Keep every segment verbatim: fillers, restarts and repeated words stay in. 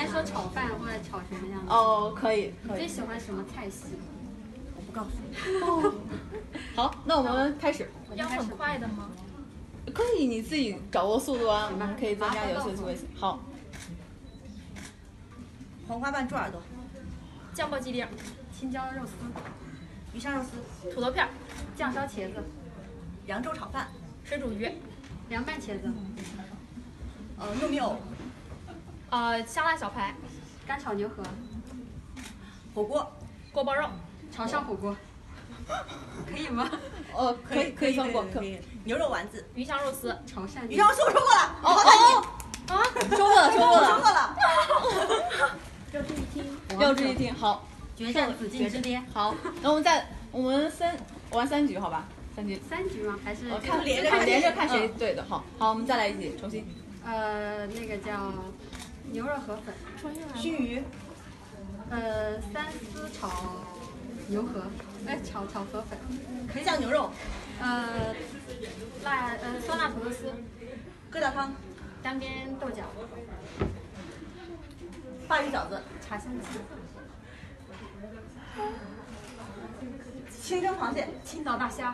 说炒饭或者炒什么样的？ 哦，可以，可以。 最喜欢什么菜系？ 我不告诉你。 哦，好，那我们开始。 要很快的吗？ 可以，你自己掌握速度啊，我们可以增加游戏趣味性。好。 黄瓜拌猪耳朵， 酱爆鸡丁， 青椒肉丝， 鱼香肉丝， 土豆片， 酱烧茄子， 扬州炒饭， 水煮鱼， 凉拌茄子， 呃，糯米藕， 呃，香辣小排， 干炒牛河， 火锅， 锅包肉， 潮汕火锅，可以吗？ 哦，可以，可以放过， 可以。牛肉丸子， 鱼香肉丝， 潮汕。 鱼香肉丝我说过了。 哦哦哦，啊，说过了，说过了， 说过了。 要注意听， 要注意听。好， 决战紫禁之巅。 好，那我们再我们三玩三局，好吧？三局。 三局吗？还是？ 我看连着看连着看谁对的。好，好，我们再来一局，重新。 呃，那个叫牛肉河粉， 熏鱼， 呃，三丝炒牛河，哎，炒炒河粉，可以。 酱牛肉， 呃，辣呃酸辣土豆丝， 疙瘩汤， 单边豆角， 鲅鱼饺子， 茶香鸡， 清蒸螃蟹， 青岛大虾。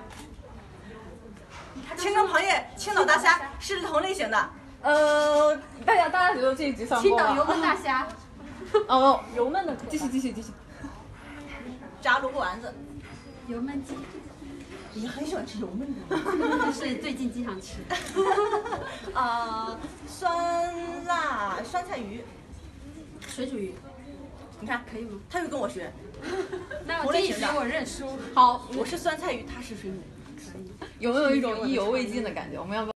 清蒸螃蟹、青岛大虾是同类型的。 呃，大家大家觉得这一局算过吗？ 青岛油焖大虾。 哦，油焖的，继续继续继续。 炸萝卜丸子， 油焖鸡。 你很喜欢吃油焖的。 是最近经常吃。 呃，酸辣酸菜鱼， 水煮鱼。 你看可以吗？ 他又跟我学。 那我这一局我认输。 好， 我是酸菜鱼，他是水煮鱼。 可以。 有没有一种意犹未尽的感觉？我们要不要？